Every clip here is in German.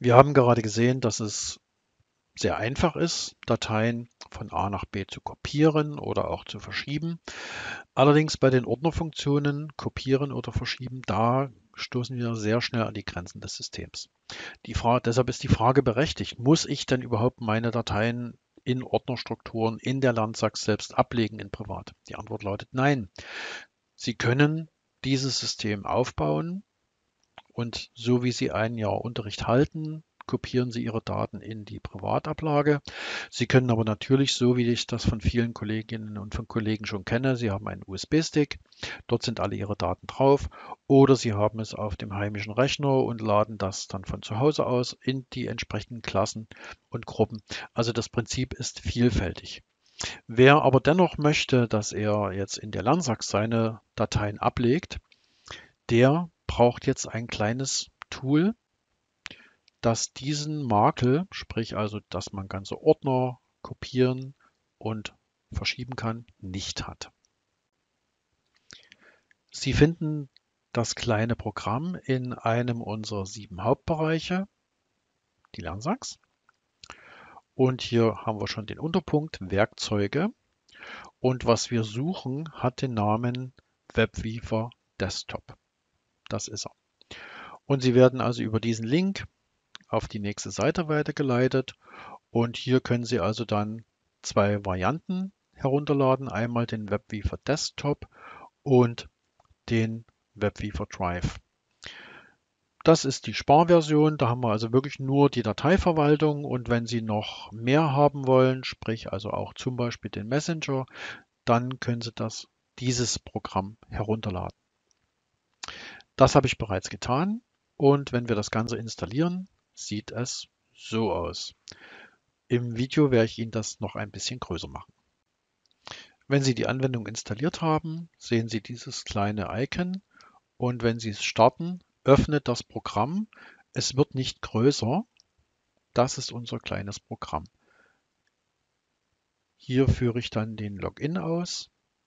Wir haben gerade gesehen, dass es sehr einfach ist, Dateien von A nach B zu kopieren oder auch zu verschieben. Allerdings bei den Ordnerfunktionen kopieren oder verschieben, da stoßen wir sehr schnell an die Grenzen des Systems. Deshalb ist die Frage berechtigt, muss ich denn überhaupt meine Dateien in Ordnerstrukturen in der Landsachs selbst ablegen in Privat? Die Antwort lautet nein. Sie können dieses System aufbauen und so wie Sie ein Jahr Unterricht halten, kopieren Sie Ihre Daten in die Privatablage. Sie können aber natürlich, so wie ich das von vielen Kolleginnen und von Kollegen schon kenne, Sie haben einen USB-Stick, dort sind alle Ihre Daten drauf, oder Sie haben es auf dem heimischen Rechner und laden das dann von zu Hause aus in die entsprechenden Klassen und Gruppen. Also das Prinzip ist vielfältig. Wer aber dennoch möchte, dass er jetzt in der Lernsack seine Dateien ablegt, der braucht jetzt ein kleines Tool, das diesen Makel, sprich also, dass man ganze Ordner kopieren und verschieben kann, nicht hat. Sie finden das kleine Programm in einem unserer 7 Hauptbereiche, die Lernsachs. Und hier haben wir schon den Unterpunkt Werkzeuge. Und was wir suchen, hat den Namen Webweaver Desktop. Das ist er. Und Sie werden also über diesen Link auf die nächste Seite weitergeleitet. Und hier können Sie also dann zwei Varianten herunterladen. Einmal den Webweaver Desktop und den Webweaver Drive. Das ist die Sparversion. Da haben wir also wirklich nur die Dateiverwaltung. Und wenn Sie noch mehr haben wollen, sprich also auch zum Beispiel den Messenger, dann können Sie dieses Programm herunterladen. Das habe ich bereits getan. Und wenn wir das Ganze installieren, sieht es so aus. Im Video werde ich Ihnen das noch ein bisschen größer machen. Wenn Sie die Anwendung installiert haben, sehen Sie dieses kleine Icon und wenn Sie es starten, öffnet das Programm. Es wird nicht größer. Das ist unser kleines Programm. Hier führe ich dann den Login aus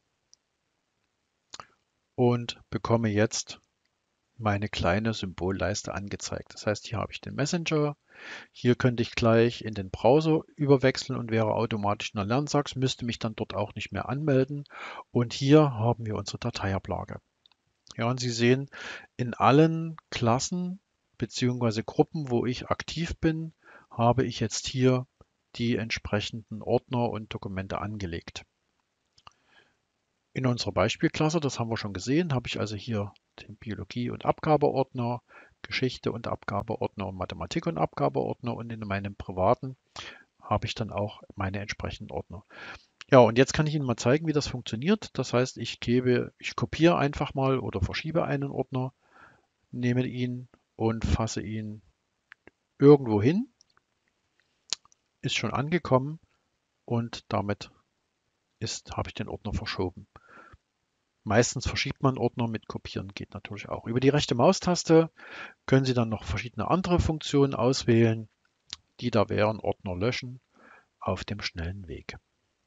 und bekomme jetzt meine kleine Symbolleiste angezeigt. Das heißt, hier habe ich den Messenger. Hier könnte ich gleich in den Browser überwechseln und wäre automatisch in der Lernsachs, müsste mich dann dort auch nicht mehr anmelden. Und hier haben wir unsere Dateiablage. Ja, und Sie sehen, in allen Klassen bzw. Gruppen, wo ich aktiv bin, habe ich jetzt hier die entsprechenden Ordner und Dokumente angelegt. In unserer Beispielklasse, das haben wir schon gesehen, habe ich also hier den Biologie- und Abgabeordner, Geschichte- und Abgabeordner und Mathematik- und Abgabeordner und in meinem privaten habe ich dann auch meine entsprechenden Ordner. Ja, und jetzt kann ich Ihnen mal zeigen, wie das funktioniert. Das heißt, ich kopiere einfach mal oder verschiebe einen Ordner, nehme ihn und fasse ihn irgendwo hin, ist schon angekommen und damit habe ich den Ordner verschoben. Meistens verschiebt man Ordner, mit Kopieren geht natürlich auch. Über die rechte Maustaste können Sie dann noch verschiedene andere Funktionen auswählen, die da wären Ordner löschen auf dem schnellen Weg.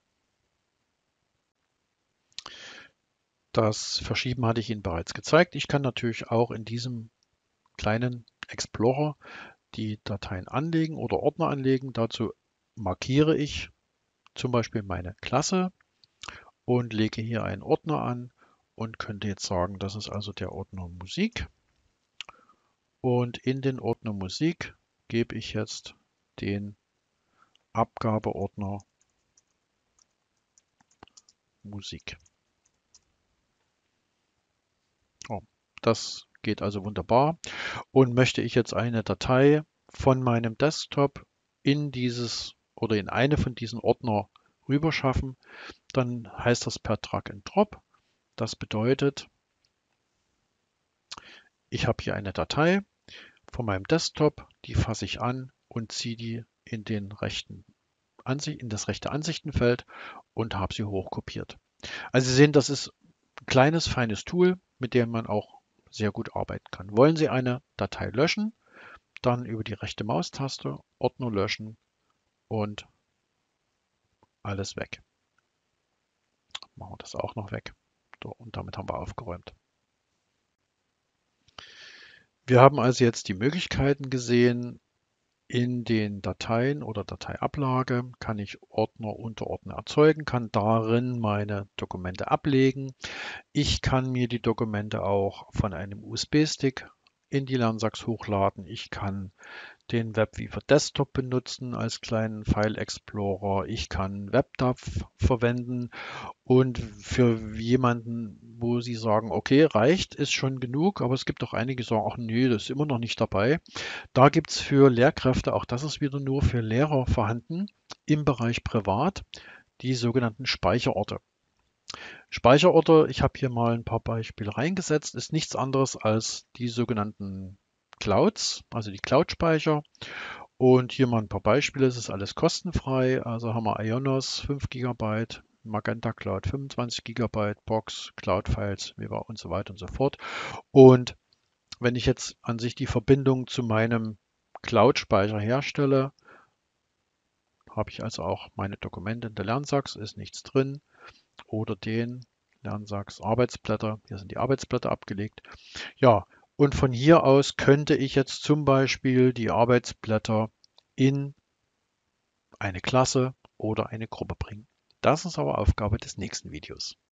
Das Verschieben hatte ich Ihnen bereits gezeigt. Ich kann natürlich auch in diesem kleinen Explorer die Dateien anlegen oder Ordner anlegen. Dazu markiere ich zum Beispiel meine Klasse und lege hier einen Ordner an und könnte jetzt sagen, das ist also der Ordner Musik. Und in den Ordner Musik gebe ich jetzt den Abgabeordner Musik. Oh, das geht also wunderbar. Und möchte ich jetzt eine Datei von meinem Desktop in dieses oder in eine von diesen Ordner rüberschaffen, dann heißt das per Drag and Drop. Das bedeutet, ich habe hier eine Datei von meinem Desktop, die fasse ich an und ziehe die in das rechte Ansichtenfeld und habe sie hochkopiert. Also Sie sehen, das ist ein kleines, feines Tool, mit dem man auch sehr gut arbeiten kann. Wollen Sie eine Datei löschen, dann über die rechte Maustaste Ordner löschen und alles weg. Machen wir das auch noch weg. So, und damit haben wir aufgeräumt. Wir haben also jetzt die Möglichkeiten gesehen, In den Dateien oder Dateiablage kann ich Ordner, Unterordner erzeugen, kann darin meine Dokumente ablegen. Ich kann mir die Dokumente auch von einem USB-Stick in die Lernsachs hochladen. Ich kann den WebWeaver Desktop benutzen als kleinen File Explorer. Ich kann WebDAV verwenden und für jemanden, wo sie sagen, okay, reicht, ist schon genug, aber es gibt auch einige, die sagen, ach nee, das ist immer noch nicht dabei. Da gibt es für Lehrkräfte, auch das ist wieder nur für Lehrer vorhanden, im Bereich Privat, die sogenannten Speicherorte. Speicherorte, ich habe hier mal ein paar Beispiele reingesetzt, ist nichts anderes als die sogenannten Clouds, also die Cloud-Speicher. Und hier mal ein paar Beispiele, es ist alles kostenfrei. Also haben wir Ionos 5 Gigabyte, Magenta Cloud 25 Gigabyte, Box, Cloud Files, Viva und so weiter und so fort. Und wenn ich jetzt an sich die Verbindung zu meinem Cloud-Speicher herstelle, habe ich also auch meine Dokumente in der Lernsachs, ist nichts drin. Oder den Lernsachs Arbeitsblätter, hier sind die Arbeitsblätter abgelegt. Ja, und von hier aus könnte ich jetzt zum Beispiel die Arbeitsblätter in eine Klasse oder eine Gruppe bringen. Das ist aber Aufgabe des nächsten Videos.